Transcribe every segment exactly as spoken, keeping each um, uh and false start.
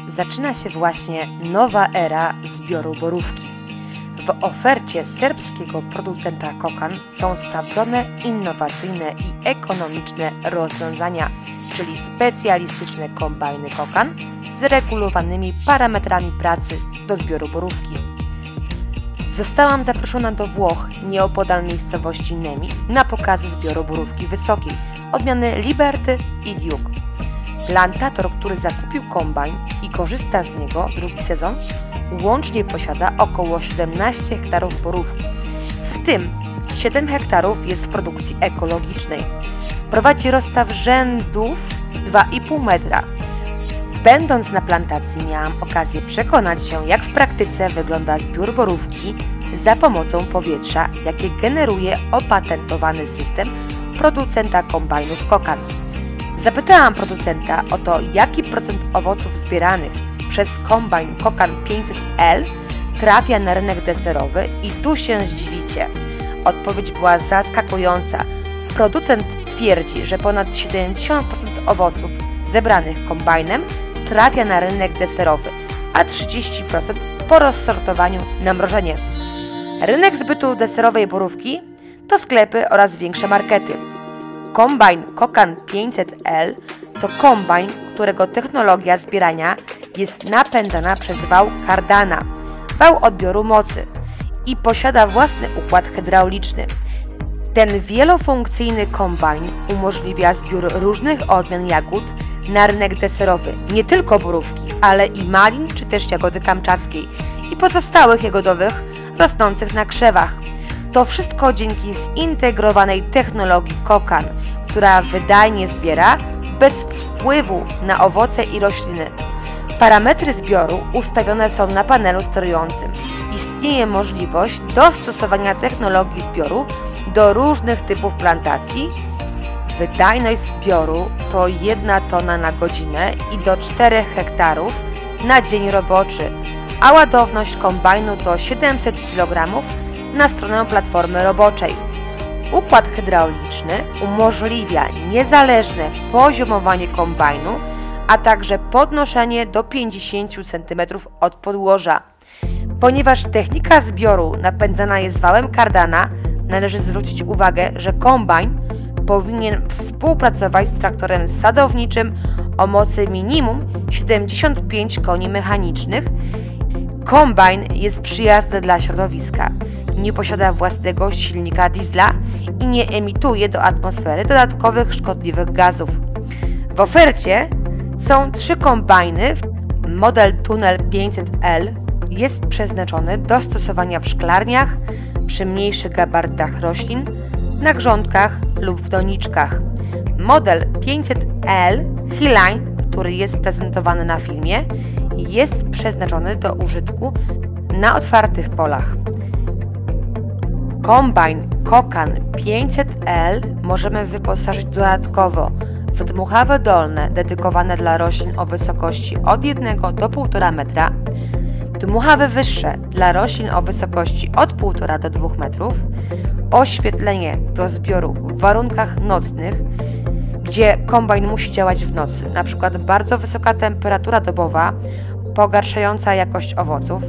Zaczyna się właśnie nowa era zbioru borówki. W ofercie serbskiego producenta Kokan są sprawdzone, innowacyjne i ekonomiczne rozwiązania, czyli specjalistyczne kombajny Kokan z regulowanymi parametrami pracy do zbioru borówki. Zostałam zaproszona do Włoch, nieopodal miejscowości Nemi, na pokazy zbioru borówki wysokiej, odmiany Liberty i Duke. Plantator, który zakupił kombajn i korzysta z niego drugi sezon, łącznie posiada około siedemnaście hektarów borówki, w tym siedem hektarów jest w produkcji ekologicznej. Prowadzi rozstaw rzędów dwa i pół metra. Będąc na plantacji miałam okazję przekonać się, jak w praktyce wygląda zbiór borówki za pomocą powietrza, jakie generuje opatentowany system producenta kombajnów Kokan. Zapytałam producenta o to, jaki procent owoców zbieranych przez kombajn Kokan pięćset L trafia na rynek deserowy i tu się zdziwicie. Odpowiedź była zaskakująca. Producent twierdzi, że ponad siedemdziesiąt procent owoców zebranych kombajnem trafia na rynek deserowy, a trzydzieści procent po rozsortowaniu na mrożenie. Rynek zbytu deserowej borówki to sklepy oraz większe markety. Kombajn Kokan pięćset L to kombajn, którego technologia zbierania jest napędzana przez wał Cardana, wał odbioru mocy, i posiada własny układ hydrauliczny. Ten wielofunkcyjny kombajn umożliwia zbiór różnych odmian jagód na rynek deserowy, nie tylko borówki, ale i malin czy też jagody kamczackiej i pozostałych jagodowych rosnących na krzewach. To wszystko dzięki zintegrowanej technologii Kokan, która wydajnie zbiera bez wpływu na owoce i rośliny. Parametry zbioru ustawione są na panelu sterującym. Istnieje możliwość dostosowania technologii zbioru do różnych typów plantacji. Wydajność zbioru to jedna tona na godzinę i do czterech hektarów na dzień roboczy, a ładowność kombajnu to siedemset kilogramów na stronę platformy roboczej. Układ hydrauliczny umożliwia niezależne poziomowanie kombajnu, a także podnoszenie do pięćdziesięciu centymetrów od podłoża. Ponieważ technika zbioru napędzana jest wałem Cardana, należy zwrócić uwagę, że kombajn powinien współpracować z traktorem sadowniczym o mocy minimum siedemdziesiąt pięć koni mechanicznych. Kombajn jest przyjazny dla środowiska, nie posiada własnego silnika diesla i nie emituje do atmosfery dodatkowych szkodliwych gazów. W ofercie są trzy kombajny. Model Tunnel pięćset L jest przeznaczony do stosowania w szklarniach, przy mniejszych gabarytach roślin, na grządkach lub w doniczkach. Model pięćset L Highline, który jest prezentowany na filmie, jest przeznaczony do użytku na otwartych polach. Kombajn Kokan pięćset L możemy wyposażyć dodatkowo w dmuchawe dolne dedykowane dla roślin o wysokości od jednego do półtora metra, dmuchawy wyższe dla roślin o wysokości od półtora do dwóch metrów, oświetlenie do zbioru w warunkach nocnych, gdzie kombajn musi działać w nocy, np. bardzo wysoka temperatura dobowa pogarszająca jakość owoców,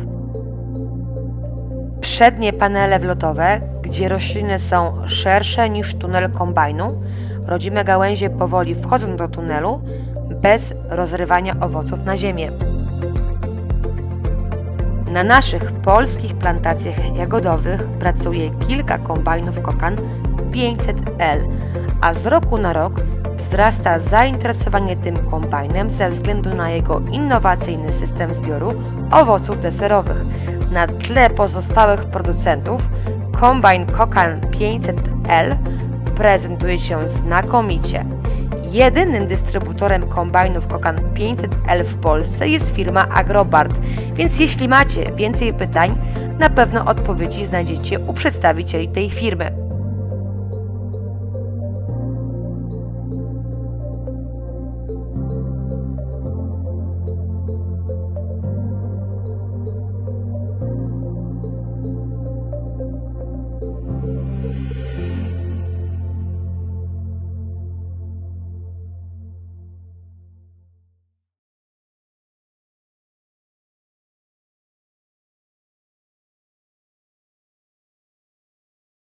przednie panele wlotowe, gdzie rośliny są szersze niż tunel kombajnu, rodzime gałęzie powoli wchodzą do tunelu bez rozrywania owoców na ziemię. Na naszych polskich plantacjach jagodowych pracuje kilka kombajnów Kokan pięćset L, a z roku na rok wzrasta zainteresowanie tym kombajnem ze względu na jego innowacyjny system zbioru owoców deserowych. Na tle pozostałych producentów kombajn Kokan pięćset L prezentuje się znakomicie. Jedynym dystrybutorem kombajnów Kokan pięćset L w Polsce jest firma Agrobart, więc jeśli macie więcej pytań, na pewno odpowiedzi znajdziecie u przedstawicieli tej firmy.